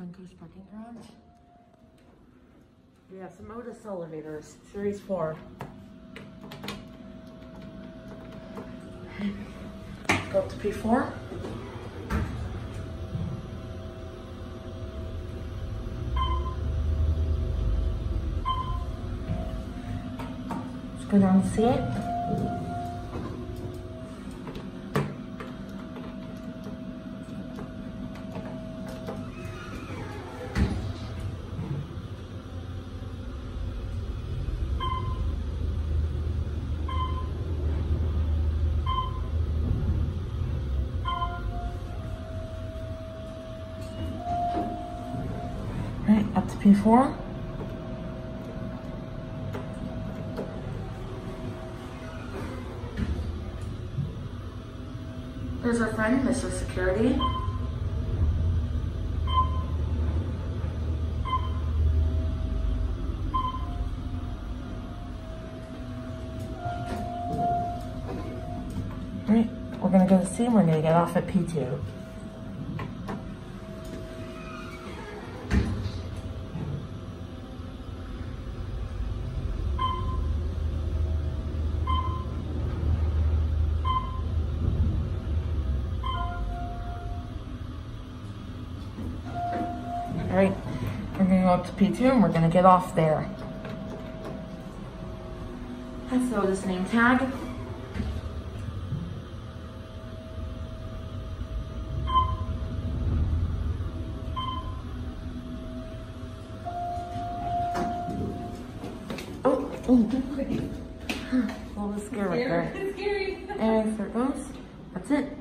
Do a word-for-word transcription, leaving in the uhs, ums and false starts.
Suncoast parking garage. We have some Otis elevators, series four. Go up to P four. Let's go down and see it. Right, up to P four. There's our friend, Mister Security. Right, we're gonna go to C and we're gonna get off at P two. All right, we're gonna go up to P two and we're gonna get off there. That's the Otis name tag. Oh, oh, a little scary right there. It's scary. And there it goes. That's it.